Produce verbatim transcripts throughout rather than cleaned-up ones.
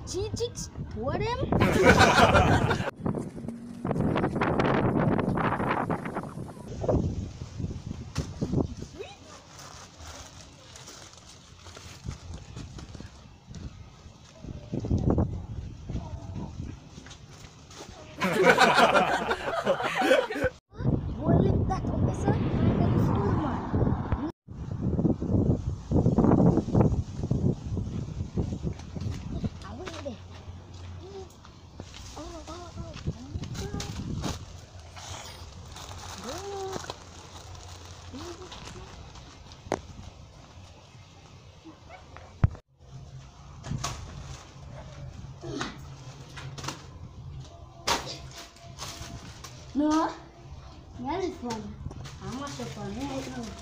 cheats, what him? Boy, lift that officer. I'm the school man. I went there. Oh, oh, oh. No, that is fun. How much of fun? Yeah, I know.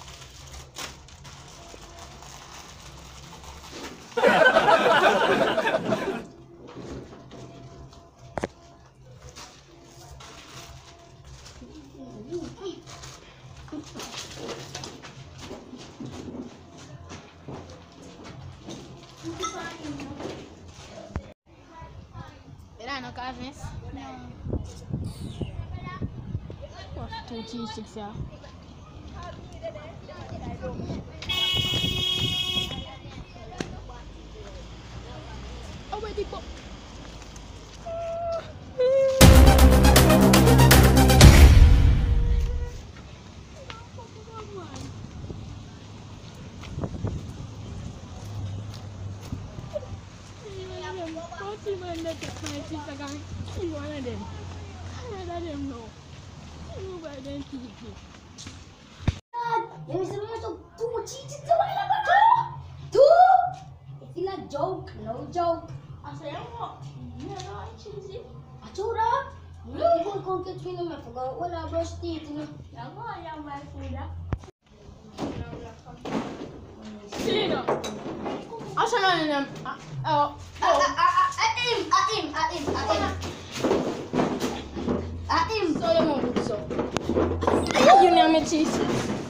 Era no carnes? No. What, two cheese sticks, yeah? Oh, wait, they pop. One of them. I let them know. You better than T V. God, there is a lot of two cheats in the way. Two? It's not a joke, no joke. I say, I'm not. You know, I cheesy. I told her. You can't go get me no I forgot. Well, I brush teeth, you know. I'm going to have my food. See, I shall not in them. Oh, oh. At him, at him, at him, at him. At him. So you want to so. You know me cheese.